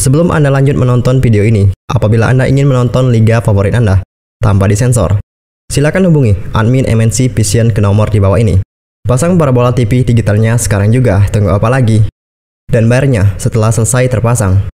Sebelum Anda lanjut menonton video ini, apabila Anda ingin menonton liga favorit Anda tanpa disensor, silakan hubungi admin MNC Vision ke nomor di bawah ini. Pasang parabola TV digitalnya sekarang juga, tunggu apa lagi? Dan bayarnya setelah selesai terpasang.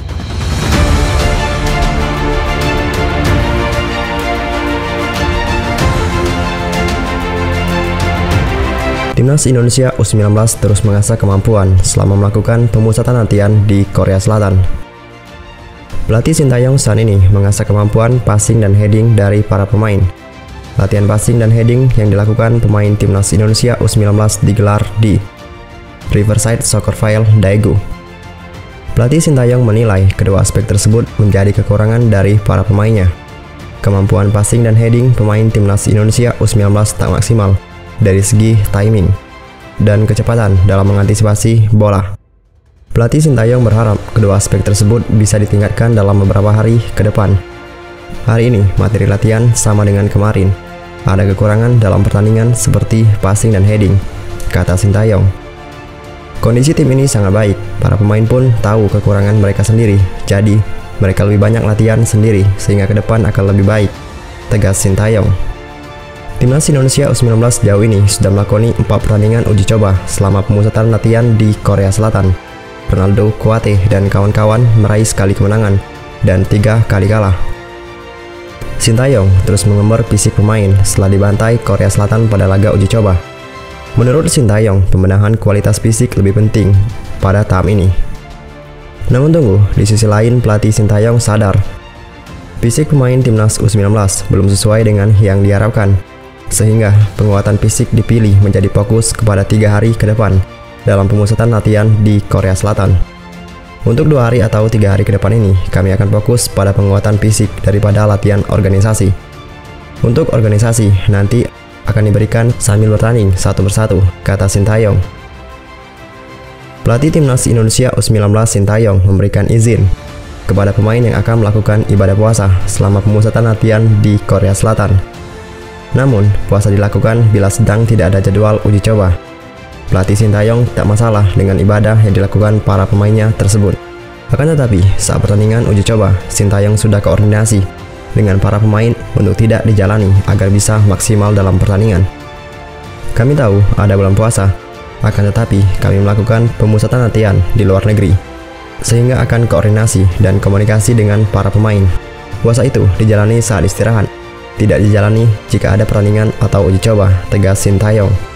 Timnas Indonesia U19 terus mengasah kemampuan selama melakukan pemusatan latihan di Korea Selatan. Pelatih Sintayong saat ini mengasah kemampuan passing dan heading dari para pemain. Latihan passing dan heading yang dilakukan pemain Timnas Indonesia U19 digelar di Riverside Soccerfield, Daegu. Pelatih Sintayong menilai kedua aspek tersebut menjadi kekurangan dari para pemainnya. Kemampuan passing dan heading pemain Timnas Indonesia U19 tak maksimal dari segi timing dan kecepatan dalam mengantisipasi bola. Pelatih Sintayong berharap kedua aspek tersebut bisa ditingkatkan dalam beberapa hari ke depan. Hari ini materi latihan sama dengan kemarin. Ada kekurangan dalam pertandingan seperti passing dan heading, kata Sintayong. Kondisi tim ini sangat baik, para pemain pun tahu kekurangan mereka sendiri, jadi mereka lebih banyak latihan sendiri sehingga ke depan akan lebih baik, tegas Sintayong. Timnas Indonesia U19 jauh ini sudah melakoni 4 pertandingan uji coba selama pemusatan latihan di Korea Selatan. Ronaldo Kuate dan kawan-kawan meraih sekali kemenangan dan 3 kali kalah. Sintayong terus mengembar fisik pemain setelah dibantai Korea Selatan pada laga uji coba. Menurut Sintayong, pembenahan kualitas fisik lebih penting pada tahap ini. Namun tunggu, di sisi lain pelatih Sintayong sadar fisik pemain Timnas U19 belum sesuai dengan yang diharapkan. Sehingga penguatan fisik dipilih menjadi fokus kepada 3 hari ke depan dalam pemusatan latihan di Korea Selatan. Untuk 2 hari atau 3 hari ke depan ini, kami akan fokus pada penguatan fisik daripada latihan organisasi. Untuk organisasi, nanti akan diberikan sambil bertanding satu persatu, kata Sintayong. Pelatih Timnas Indonesia U19 Sintayong memberikan izin kepada pemain yang akan melakukan ibadah puasa selama pemusatan latihan di Korea Selatan. Namun, puasa dilakukan bila sedang tidak ada jadwal uji coba. Pelatih Sintayong tak masalah dengan ibadah yang dilakukan para pemainnya tersebut. Akan tetapi, saat pertandingan uji coba, Sintayong sudah koordinasi dengan para pemain untuk tidak dijalani agar bisa maksimal dalam pertandingan. Kami tahu ada bulan puasa, akan tetapi kami melakukan pemusatan latihan di luar negeri, sehingga akan koordinasi dan komunikasi dengan para pemain. Puasa itu dijalani saat istirahat, tidak dijalani jika ada pertandingan atau uji coba, tegas Sintayong.